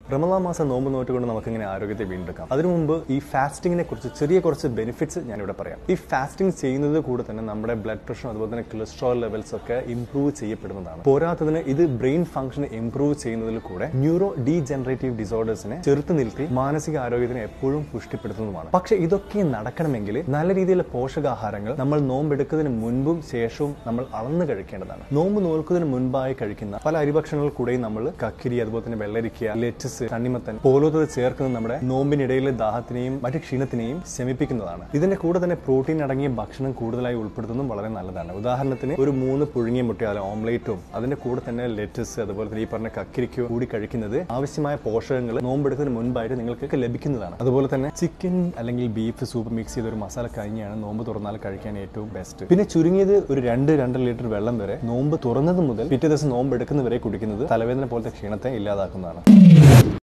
റമളാൻ മാസം നോമ്പ് നോറ്റുകൊണ്ട് നമുക്ക് ഇങ്ങനെ ആരോഗ്യത്തെ വീണ്ടെടുക്കാം. അതിനു മുമ്പ് ഈ ഫാസ്റ്റിങ്ങിനെ കുറിച്ച് കുറച്ച് ബെനിഫിറ്റ്സ് ഞാനിവിടെ പറയാം. ഈ ഫാസ്റ്റിംഗ് ചെയ്യുന്നത് കൂടെ തന്നെ നമ്മുടെ ബ്ലഡ് പ്രഷർ അതുപോലെ തന്നെ കൊളസ്ട്രോൾ ലെവൽസ് ഒക്കെ ഇംപ്രൂവ് ചെയ്യപ്പെടുന്നതാണ്. പോരാത്തതിന് ഇത് ബ്രെയിൻ ഫംഗ്ഷൻ ഇംപ്രൂവ് ചെയ്യുന്നതിൽ കൂടെ ന്യൂറോ ഡീജനറേറ്റീവ് ഡിസോർഡേഴ്സിനെ ചെറുത്ത് നിൽത്തി മാനസിക ആരോഗ്യത്തിനെ എപ്പോഴും പുഷ്ടിപ്പെടുത്തുന്നതുമാണ്. പക്ഷെ ഇതൊക്കെ നടക്കണമെങ്കിൽ നല്ല രീതിയിലുള്ള പോഷകാഹാരങ്ങൾ നമ്മൾ നോമ്പെടുക്കുന്നതിന് മുൻപും ശേഷവും നമ്മൾ അളന്ന് കഴിക്കേണ്ടതാണ്. നോമ്പ് നോൽക്കുന്നതിന് മുൻപായി കഴിക്കുന്ന പല അരിഭക്ഷണങ്ങൾ കൂടെയും നമ്മൾ കക്കിരി അതുപോലെ തന്നെ വെള്ളരിക്ക, ലെറ്റസ്, തണ്ണിമത്തൻ പോലത്തത് ചേർക്കുന്നത് നമ്മുടെ നോമ്പിനിടയിലെ ദാഹത്തിനെയും മറ്റു ക്ഷീണത്തിനെയും ശമിപ്പിക്കുന്നതാണ്. ഇതിന്റെ കൂടെ തന്നെ പ്രോട്ടീൻ അടങ്ങിയ ഭക്ഷണം കൂടുതലായി ഉൾപ്പെടുത്തുന്നതും വളരെ നല്ലതാണ്. ഉദാഹരണത്തിന് ഒരു 3 പുഴുങ്ങിയ മുട്ട ഓംലേറ്റും അതിന്റെ കൂടെ തന്നെ ലെറ്റസ് അതുപോലെ തന്നെ ഈ പറഞ്ഞ കക്കിരിക്കോ കൂടി കഴിക്കുന്നത് ആവശ്യമായ പോഷകങ്ങൾ നോമ്പെടുക്കുന്നതിന് മുൻപായിട്ട് നിങ്ങൾക്ക് ലഭിക്കുന്നതാണ്. അതുപോലെ തന്നെ ചിക്കൻ അല്ലെങ്കിൽ ബീഫ് സൂപ്പ് മിക്സ് ചെയ്ത ഒരു മസാല കഞ്ഞിയാണ് നോമ്പ് തുറന്നാൽ കഴിക്കാൻ ഏറ്റവും ബെസ്റ്റ്. പിന്നെ ചുരുങ്ങിയത് ഒരു 2 ലിറ്റർ വെള്ളം വരെ നോമ്പ് തുറന്നത് മുതൽ പിറ്റേ ദിവസം നോമ്പ് എടുക്കുന്നവരെ കുടിക്കുന്നത് തലവേദന പോലത്തെ ക്ഷീണത്തെ ഇല്ലാതാക്കുന്നതാണ്.